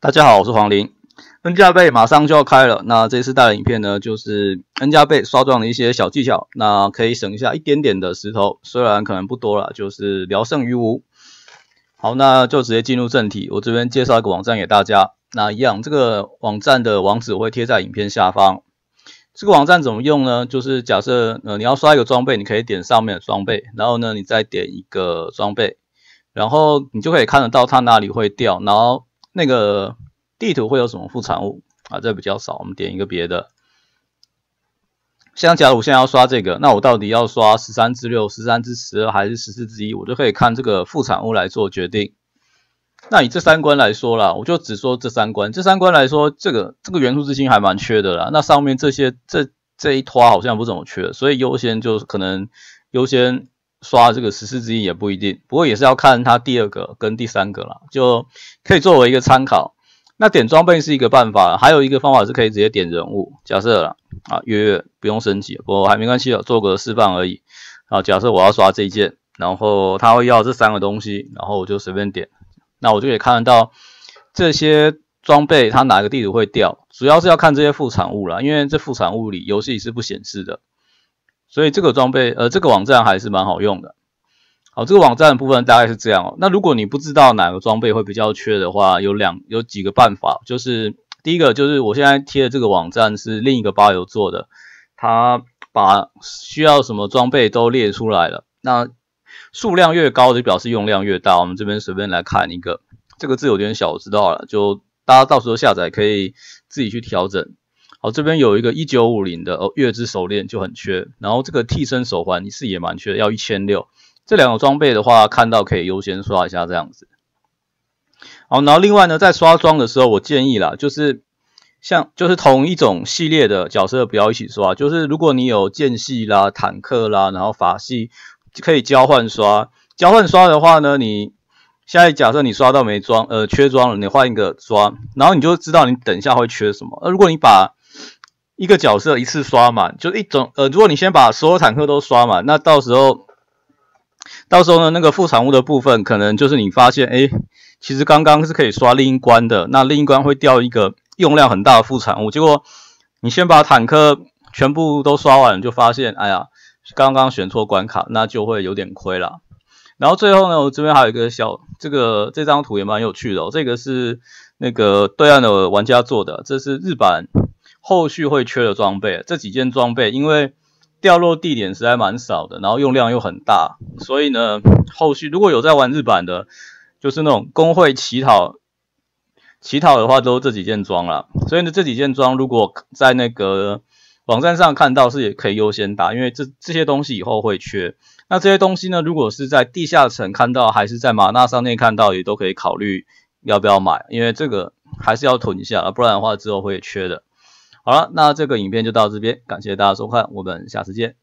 大家好，我是黄林。N 加倍马上就要开了，那这次带的影片呢，就是 N 加倍刷装的一些小技巧，那可以省下一点点的石头，虽然可能不多了，就是聊胜于无。好，那就直接进入正题，我这边介绍一个网站给大家。那一样，这个网站的网址我会贴在影片下方。这个网站怎么用呢？就是假设你要刷一个装备，你可以点上面的装备，然后呢你再点一个装备，然后你就可以看得到它哪里会掉，然后那个地图会有什么副产物啊？这比较少，我们点一个别的。像假如我现在要刷这个，那我到底要刷13至6、13至12还是14至1？我就可以看这个副产物来做决定。那以这3关来说啦，我就只说这3关。这3关来说，这个元素之心还蛮缺的啦。那上面这一坨好像不怎么缺，所以优先就可能优先刷这个14至1也不一定。不过也是要看它第2个跟第3个啦，就可以作为一个参考。那点装备是一个办法，还有一个方法是可以直接点人物。假设啦月不用升级，不过还没关系的，做个示范而已。假设我要刷这一件，然后他会要这3个东西，然后我就随便点。那我就可以看得到这些装备它哪个地图会掉，主要是要看这些副产物啦，因为这副产物里游戏是不显示的，所以这个装备这个网站还是蛮好用的。好，这个网站的部分大概是这样哦。那如果你不知道哪个装备会比较缺的话，有几个办法，就是第一个就是我现在贴的这个网站是另一个吧友做的，他把需要什么装备都列出来了，那数量越高就表示用量越大。我们这边随便来看一个，这个字有点小，我知道了，就大家到时候下载可以自己去调整。好，这边有一个1950的月之手链就很缺，然后这个替身手环是也蛮缺的，要1600。这2个装备的话，看到可以优先刷一下这样子。好，然后另外呢，在刷装的时候，我建议啦，就是同一种系列的角色不要一起刷，就是如果你有剑系啦、坦克啦，然后法系可以交换刷。交换刷的话呢，你现在假设你刷到没装，缺装了，你换一个刷，然后你就知道你等一下会缺什么。如果你把一个角色一次刷满，就一种如果你先把所有坦克都刷满，那到时候呢，那个副产物的部分可能就是你发现，其实刚刚是可以刷另一关的，那另一关会掉一个用量很大的副产物，结果你先把坦克全部都刷完，就发现，哎呀，刚刚选错关卡，那就会有点亏啦。然后最后呢，我这边还有一个这张图也蛮有趣的哦，这个是那个对岸的玩家做的，这是日版后续会缺的装备，这几件装备因为掉落地点实在蛮少的，然后用量又很大，所以呢，后续如果有在玩日版的，就是那种工会乞讨的话，都这几件装啦。所以呢，这几件装如果在那个网站上看到是也可以优先打，因为这些东西以后会缺。那这些东西呢，如果是在地下城看到，还是在马纳商店看到，也都可以考虑要不要买，因为这个还是要囤一下，不然的话之后会缺的。好了，那这个影片就到这边，感谢大家收看，我们下次见。